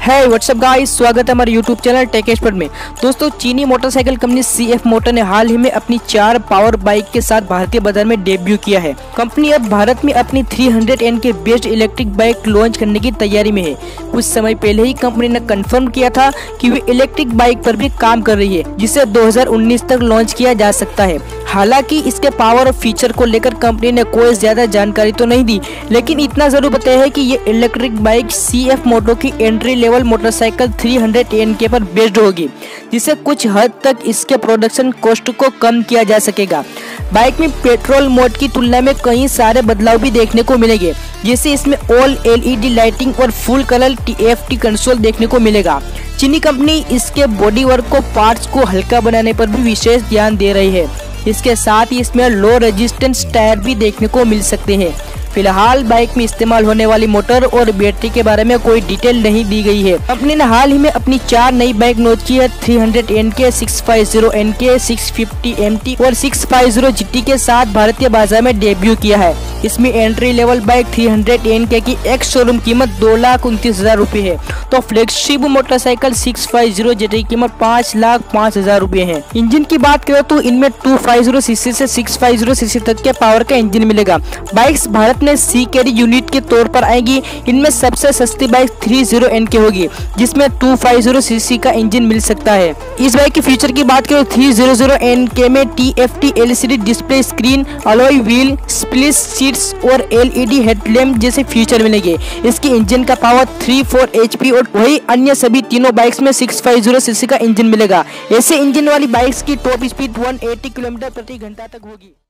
है WhatsApp guys, स्वागत है हमारे यूट्यूब चैनल टेक एक्सपर्ट में। दोस्तों, चीनी मोटरसाइकिल कंपनी CF मोटर ने हाल ही में अपनी 4 पावर बाइक के साथ भारतीय बाजार में डेब्यू किया है। कंपनी अब भारत में अपनी 300N के बेस्ड इलेक्ट्रिक बाइक लॉन्च करने की तैयारी में है। कुछ समय पहले ही कंपनी ने कंफर्म किया था कि वे इलेक्ट्रिक बाइक पर भी काम कर रही है, जिसे 2019 तक लॉन्च किया जा सकता है। हालांकि इसके पावर और फीचर को लेकर कंपनी ने कोई ज्यादा जानकारी तो नहीं दी, लेकिन इतना जरूर बताया है कि ये इलेक्ट्रिक बाइक CF मोटर की एंट्री लेवल मोटरसाइकिल 300N के पर बेस्ड होगी, जिससे कुछ हद तक इसके प्रोडक्शन कॉस्ट को कम किया जा सकेगा। बाइक में पेट्रोल मोड की तुलना में कई सारे बदलाव भी देखने को मिलेंगे, जैसे इसमें ऑल LED लाइटिंग और फुल कलर TFT कंसोल देखने को मिलेगा। चीनी कंपनी इसके बॉडी वर्क को पार्ट्स को हल्का बनाने पर भी विशेष ध्यान दे रही है। इसके साथ ही इसमें लो रेजिस्टेंस टायर भी देखने को मिल सकते हैं। फिलहाल बाइक में इस्तेमाल होने वाली मोटर और बैटरी के बारे में कोई डिटेल नहीं दी गई है। कंपनी ने हाल ही में अपनी 4 नई बाइक लॉन्च की है। 300N के, 650N के, 650MT और 650 GT के साथ भारतीय बाजार में डेब्यू किया है। इसमें एंट्री लेवल बाइक 300N के की एक्स शोरूम कीमत 2,29,000 रुपए है, तो फ्लैगशिप मोटरसाइकिल 650 GT की कीमत 5,05,000 रुपए है। इंजन की बात करें तो इनमें 250cc से 650cc तक के पावर का इंजन मिलेगा। बाइक्स भारत में C कैरी यूनिट के तौर पर आएगी। इनमें सबसे सस्ती बाइक 30N के होगी, जिसमें 250cc का इंजन मिल सकता है। इस बाइक के फीचर की बात करें 30N के में TFT LCD display screen, alloy wheel, split seats और LED हेडलैम्प जैसे फीचर मिलेंगे। इसके इंजन का पावर 3-4 HP और वही अन्य सभी तीनों बाइक्स में 650cc का इंजन मिलेगा। ऐसे इंजन वाली बाइक्स की टॉप स्पीड 180 किलोमीटर प्रति घंटा तक होगी।